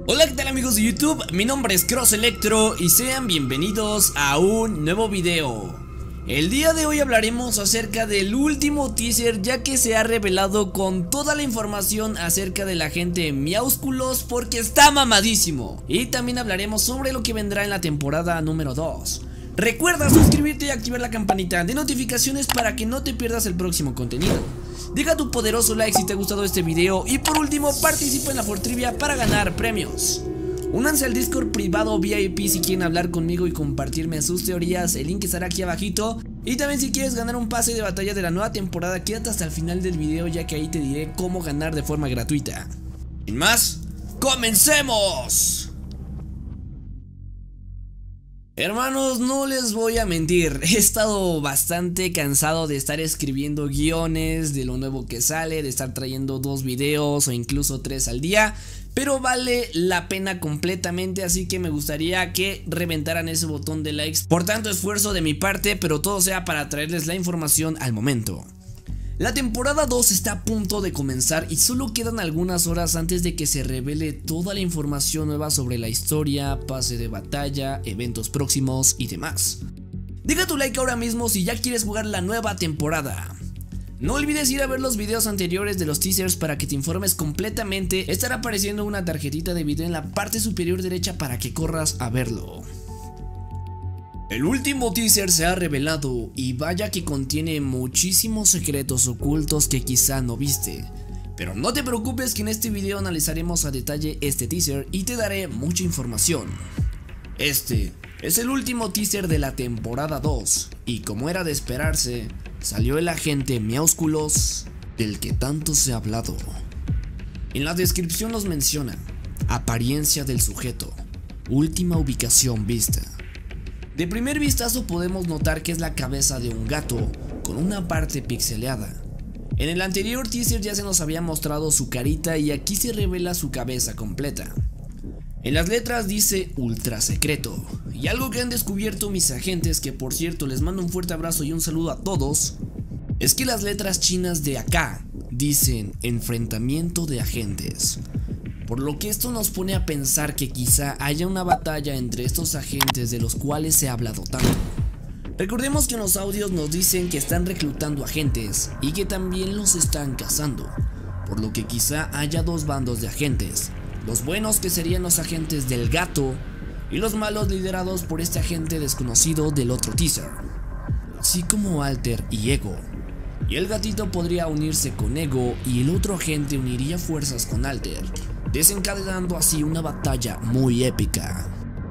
Hola, ¿qué tal amigos de YouTube? Mi nombre es Cross Electro y sean bienvenidos a un nuevo video. El día de hoy hablaremos acerca del último teaser, ya que se ha revelado con toda la información acerca del agente Meowsculos porque está mamadísimo. Y también hablaremos sobre lo que vendrá en la temporada número 2. Recuerda suscribirte y activar la campanita de notificaciones para que no te pierdas el próximo contenido. Deja tu poderoso like si te ha gustado este video y por último participa en la Fortrivia para ganar premios. Únanse al Discord privado VIP si quieren hablar conmigo y compartirme sus teorías, el link estará aquí abajito. Y también si quieres ganar un pase de batalla de la nueva temporada, quédate hasta el final del video, ya que ahí te diré cómo ganar de forma gratuita. Sin más, ¡comencemos! Hermanos, no les voy a mentir, he estado bastante cansado de estar escribiendo guiones de lo nuevo que sale, de estar trayendo 2 videos o incluso 3 al día, pero vale la pena completamente, así que me gustaría que reventaran ese botón de likes por tanto esfuerzo de mi parte, pero todo sea para traerles la información al momento. La temporada 2 está a punto de comenzar y solo quedan algunas horas antes de que se revele toda la información nueva sobre la historia, pase de batalla, eventos próximos y demás. Deja tu like ahora mismo si ya quieres jugar la nueva temporada. No olvides ir a ver los videos anteriores de los teasers para que te informes completamente. Estará apareciendo una tarjetita de video en la parte superior derecha para que corras a verlo. El último teaser se ha revelado y vaya que contiene muchísimos secretos ocultos que quizá no viste. Pero no te preocupes que en este video analizaremos a detalle este teaser y te daré mucha información. Este es el último teaser de la temporada 2 y como era de esperarse, salió el agente Meowsculos del que tanto se ha hablado. En la descripción nos menciona: apariencia del sujeto, última ubicación vista. De primer vistazo podemos notar que es la cabeza de un gato con una parte pixeleada. En el anterior teaser ya se nos había mostrado su carita y aquí se revela su cabeza completa. En las letras dice ultra secreto, y algo que han descubierto mis agentes, que por cierto les mando un fuerte abrazo y un saludo a todos, es que las letras chinas de acá dicen enfrentamiento de agentes. Por lo que esto nos pone a pensar que quizá haya una batalla entre estos agentes de los cuales se ha hablado tanto. Recordemos que en los audios nos dicen que están reclutando agentes y que también los están cazando, por lo que quizá haya 2 bandos de agentes, los buenos que serían los agentes del gato y los malos liderados por este agente desconocido del otro teaser, así como Alter y Ego. Y el gatito podría unirse con Ego y el otro agente uniría fuerzas con Alter, desencadenando así una batalla muy épica.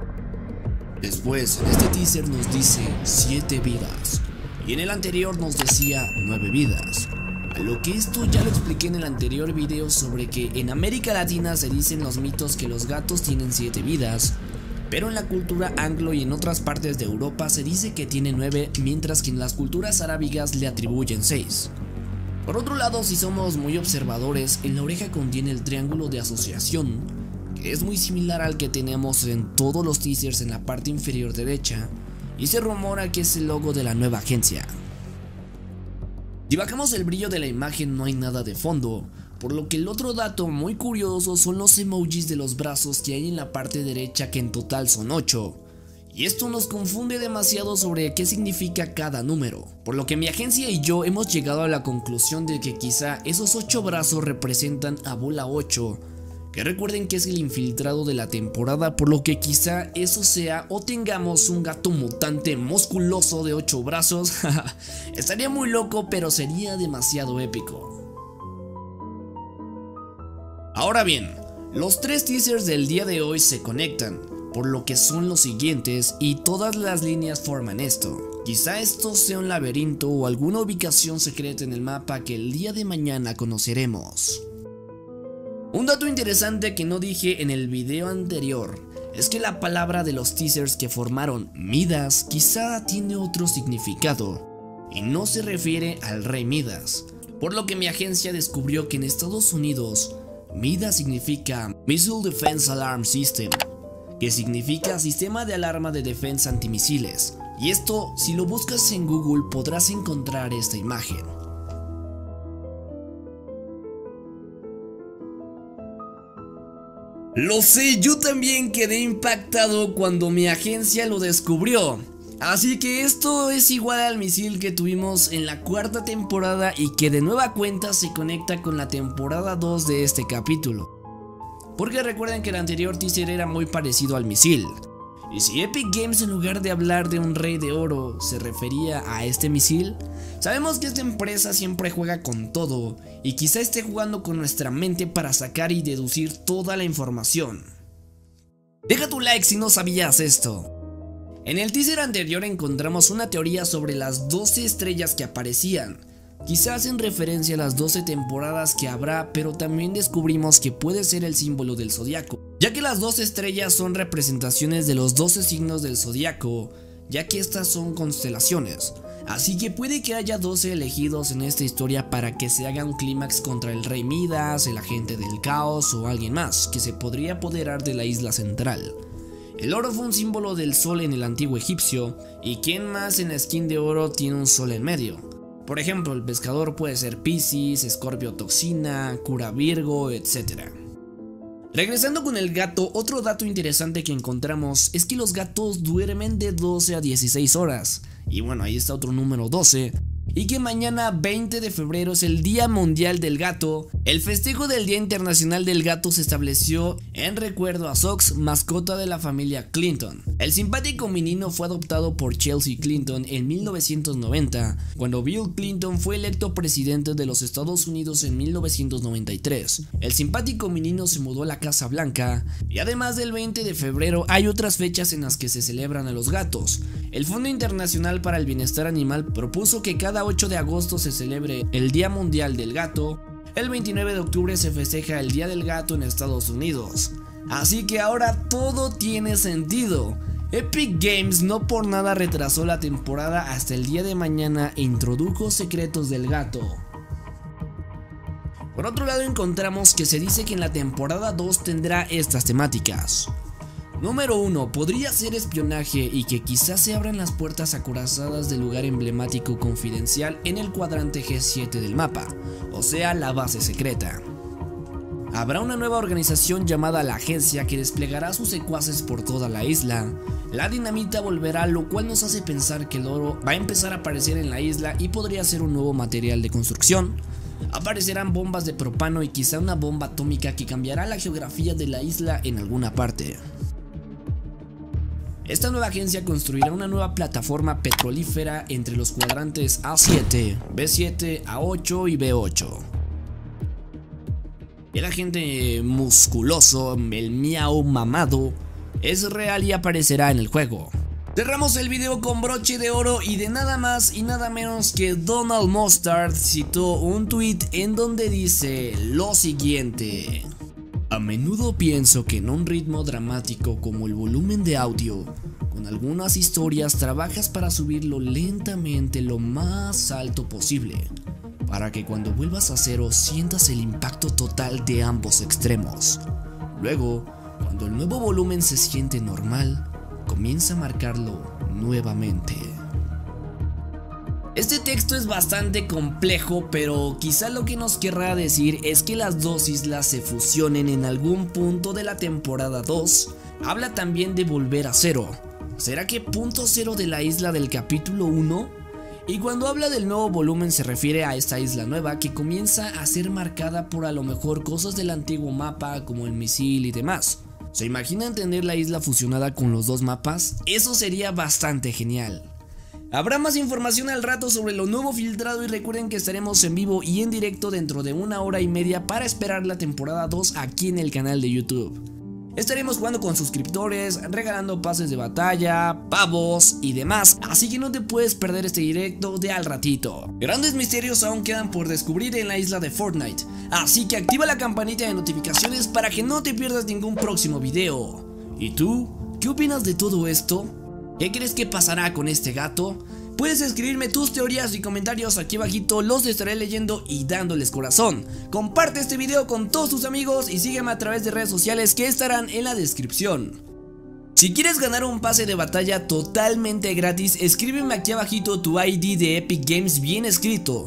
Después, en este teaser nos dice 7 vidas y en el anterior nos decía 9 vidas. A lo que esto ya lo expliqué en el anterior video sobre que en América Latina se dicen los mitos que los gatos tienen 7 vidas, pero en la cultura anglo y en otras partes de Europa se dice que tiene 9, mientras que en las culturas arábigas le atribuyen 6. Por otro lado, si somos muy observadores, en la oreja contiene el triángulo de asociación, que es muy similar al que tenemos en todos los teasers en la parte inferior derecha, y se rumora que es el logo de la nueva agencia. Si bajamos el brillo de la imagen no hay nada de fondo, por lo que el otro dato muy curioso son los emojis de los brazos que hay en la parte derecha, que en total son 8. Y esto nos confunde demasiado sobre qué significa cada número, por lo que mi agencia y yo hemos llegado a la conclusión de que quizá esos 8 brazos representan a Bola 8, que recuerden que es el infiltrado de la temporada, por lo que quizá eso sea o tengamos un gato mutante musculoso de 8 brazos. Estaría muy loco, pero sería demasiado épico. Ahora bien, los 3 teasers del día de hoy se conectan, por lo que son los siguientes y todas las líneas forman esto. Quizá esto sea un laberinto o alguna ubicación secreta en el mapa que el día de mañana conoceremos. Un dato interesante que no dije en el video anterior es que la palabra de los teasers que formaron Midas quizá tiene otro significado y no se refiere al rey Midas, por lo que mi agencia descubrió que en Estados Unidos Midas significa Missile Defense Alarm System, que significa sistema de alarma de defensa antimisiles, y esto si lo buscas en Google podrás encontrar esta imagen. Lo sé, yo también quedé impactado cuando mi agencia lo descubrió. Así que esto es igual al misil que tuvimos en la cuarta temporada y que de nueva cuenta se conecta con la temporada 2 de este capítulo. Porque recuerden que el anterior teaser era muy parecido al misil. Y si Epic Games, en lugar de hablar de un rey de oro, se refería a este misil, sabemos que esta empresa siempre juega con todo y quizá esté jugando con nuestra mente para sacar y deducir toda la información. Deja tu like si no sabías esto. En el teaser anterior encontramos una teoría sobre las 12 estrellas que aparecían. Quizás en referencia a las 12 temporadas que habrá, pero también descubrimos que puede ser el símbolo del zodiaco, ya que las 12 estrellas son representaciones de los 12 signos del zodiaco, ya que estas son constelaciones. Así que puede que haya 12 elegidos en esta historia para que se haga un clímax contra el rey Midas, el agente del caos o alguien más que se podría apoderar de la isla central. El oro fue un símbolo del sol en el antiguo egipcio, y quién más en la skin de oro tiene un sol en medio. Por ejemplo, el pescador puede ser Piscis, Escorpio Toxina, Cura Virgo, etc. Regresando con el gato, otro dato interesante que encontramos es que los gatos duermen de 12 a 16 horas. Y bueno, ahí está otro número 12. Y que mañana 20 de febrero es el Día Mundial del Gato. El festejo del Día Internacional del Gato se estableció en recuerdo a Sox, mascota de la familia Clinton. El simpático menino fue adoptado por Chelsea Clinton en 1990, cuando Bill Clinton fue electo presidente de los Estados Unidos en 1993. El simpático menino se mudó a la Casa Blanca, y además del 20 de febrero hay otras fechas en las que se celebran a los gatos. El Fondo Internacional para el Bienestar Animal propuso que cada 8 de agosto se celebre el Día Mundial del Gato. El 29 de octubre se festeja el Día del Gato en Estados Unidos. Así que ahora todo tiene sentido. Epic Games no por nada retrasó la temporada hasta el día de mañana e introdujo secretos del gato. Por otro lado, encontramos que se dice que en la temporada 2 tendrá estas temáticas. Número 1. Podría ser espionaje y que quizás se abran las puertas acorazadas del lugar emblemático confidencial en el cuadrante G7 del mapa, o sea, la base secreta. Habrá una nueva organización llamada la Agencia que desplegará sus secuaces por toda la isla. La dinamita volverá, lo cual nos hace pensar que el oro va a empezar a aparecer en la isla y podría ser un nuevo material de construcción. Aparecerán bombas de propano y quizá una bomba atómica que cambiará la geografía de la isla en alguna parte. Esta nueva agencia construirá una nueva plataforma petrolífera entre los cuadrantes A7, B7, A8 y B8. El agente musculoso, el miau mamado, es real y aparecerá en el juego. Cerramos el video con broche de oro y de nada más y nada menos que Donald Mustard citó un tweet en donde dice lo siguiente: a menudo pienso que en un ritmo dramático como el volumen de audio, con algunas historias trabajas para subirlo lentamente lo más alto posible, para que cuando vuelvas a cero sientas el impacto total de ambos extremos. Luego, cuando el nuevo volumen se siente normal, comienza a marcarlo nuevamente. Este texto es bastante complejo, pero quizá lo que nos querrá decir es que las dos islas se fusionen en algún punto de la temporada 2. Habla también de volver a cero. ¿Será que punto cero de la isla del capítulo 1? Y cuando habla del nuevo volumen se refiere a esta isla nueva que comienza a ser marcada por a lo mejor cosas del antiguo mapa como el misil y demás. ¿Se imaginan tener la isla fusionada con los dos mapas? Eso sería bastante genial. Habrá más información al rato sobre lo nuevo filtrado y recuerden que estaremos en vivo y en directo dentro de 1 hora y media para esperar la temporada 2 aquí en el canal de YouTube. Estaremos jugando con suscriptores, regalando pases de batalla, pavos y demás, así que no te puedes perder este directo de al ratito. Grandes misterios aún quedan por descubrir en la isla de Fortnite, así que activa la campanita de notificaciones para que no te pierdas ningún próximo video. ¿Y tú? ¿Qué opinas de todo esto? ¿Qué crees que pasará con este gato? Puedes escribirme tus teorías y comentarios aquí abajito, los estaré leyendo y dándoles corazón. Comparte este video con todos tus amigos y sígueme a través de redes sociales que estarán en la descripción. Si quieres ganar un pase de batalla totalmente gratis, escríbeme aquí abajito tu ID de Epic Games bien escrito.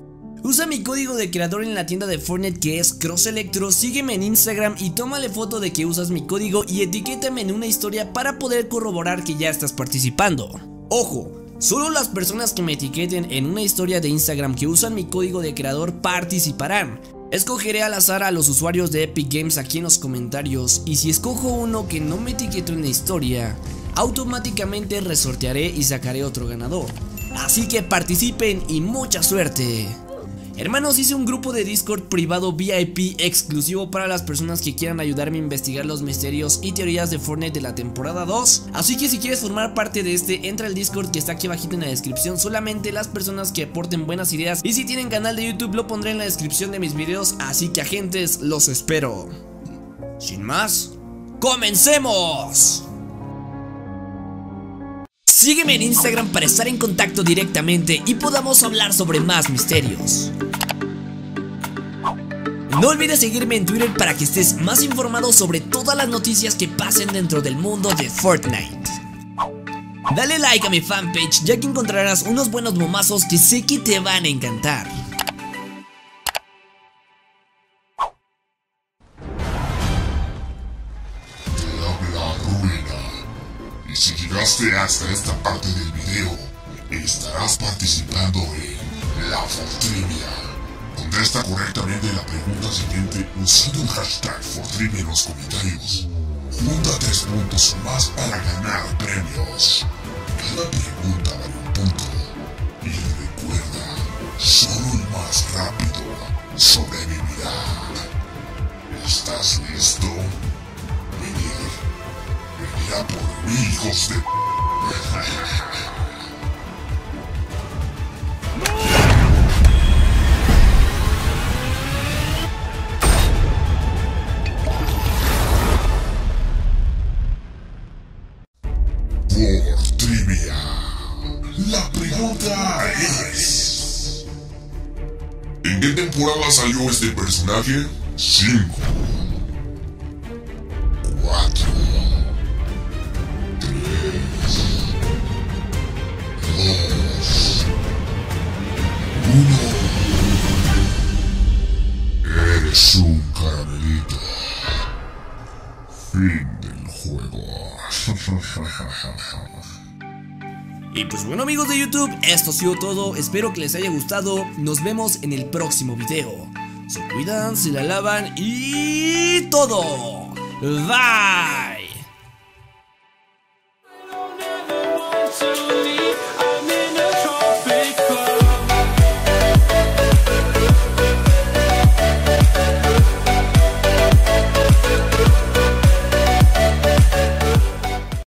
Usa mi código de creador en la tienda de Fortnite que es CrossElectro, sígueme en Instagram y tómale foto de que usas mi código y etiquétame en una historia para poder corroborar que ya estás participando. Ojo, solo las personas que me etiqueten en una historia de Instagram que usan mi código de creador participarán. Escogeré al azar a los usuarios de Epic Games aquí en los comentarios y si escojo uno que no me etiquetó en la historia, automáticamente resortearé y sacaré otro ganador. Así que participen y mucha suerte. Hermanos, hice un grupo de Discord privado VIP exclusivo para las personas que quieran ayudarme a investigar los misterios y teorías de Fortnite de la temporada 2. Así que si quieres formar parte de este, entra al Discord que está aquí abajito en la descripción. Solamente las personas que aporten buenas ideas, y si tienen canal de YouTube lo pondré en la descripción de mis videos. Así que agentes, los espero. Sin más, ¡comencemos! Sígueme en Instagram para estar en contacto directamente y podamos hablar sobre más misterios. No olvides seguirme en Twitter para que estés más informado sobre todas las noticias que pasen dentro del mundo de Fortnite. Dale like a mi fanpage ya que encontrarás unos buenos momazos que sé que te van a encantar. Y si llegaste hasta esta parte del video, estarás participando en la Fortrivia. Contesta correctamente la pregunta siguiente usando el hashtag Fortrivia en los comentarios. Junta 3 puntos más para ganar premios. Cada pregunta vale un punto. Y recuerda, solo el más rápido sobrevivirá. ¿Estás listo? Venirá por mí, hijos de... Fortrivia. La pregunta es... ¿en qué temporada salió este personaje? 5, 4, 3, 2, 1. Eres un caramelito. Fin del juego. Y pues bueno, amigos de YouTube, esto ha sido todo. Espero que les haya gustado. Nos vemos en el próximo video. Se cuidan, se la lavan y todo. Bye.